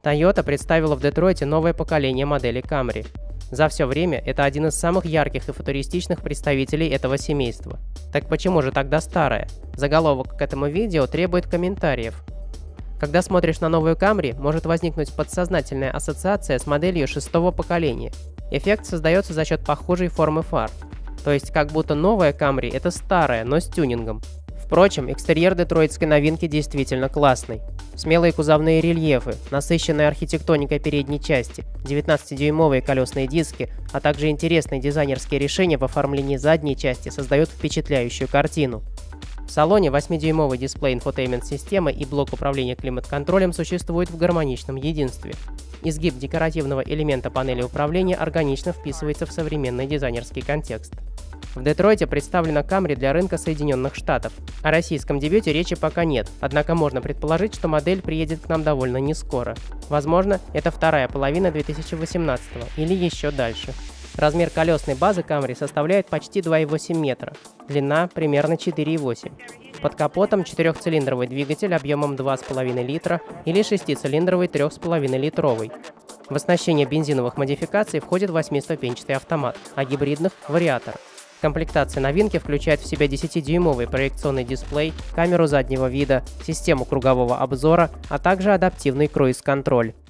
Toyota представила в Детройте новое поколение моделей Camry. За все время это один из самых ярких и футуристичных представителей этого семейства. Так почему же тогда старое? Заголовок к этому видео требует комментариев. Когда смотришь на новую Camry, может возникнуть подсознательная ассоциация с моделью шестого поколения. Эффект создается за счет похожей формы фар. То есть как будто новая Camry – это старая, но с тюнингом. Впрочем, экстерьер детройтской новинки действительно классный. Смелые кузовные рельефы, насыщенная архитектоника передней части, 19-дюймовые колесные диски, а также интересные дизайнерские решения в оформлении задней части создают впечатляющую картину. В салоне 8-дюймовый дисплей инфотеймент-системы и блок управления климат-контролем существуют в гармоничном единстве. Изгиб декоративного элемента панели управления органично вписывается в современный дизайнерский контекст. В Детройте представлена Camry для рынка Соединенных Штатов. О российском дебюте речи пока нет, однако можно предположить, что модель приедет к нам довольно нескоро. Возможно, это вторая половина 2018 или еще дальше. Размер колесной базы Camry составляет почти 2,8 метра, длина примерно 4,8. Под капотом 4-цилиндровый двигатель объемом 2,5 литра или 6-цилиндровый 3,5-литровый. В оснащение бензиновых модификаций входит 8-ступенчатый автомат, а гибридных – вариатор. Комплектация новинки включает в себя 10-дюймовый проекционный дисплей, камеру заднего вида, систему кругового обзора, а также адаптивный круиз-контроль.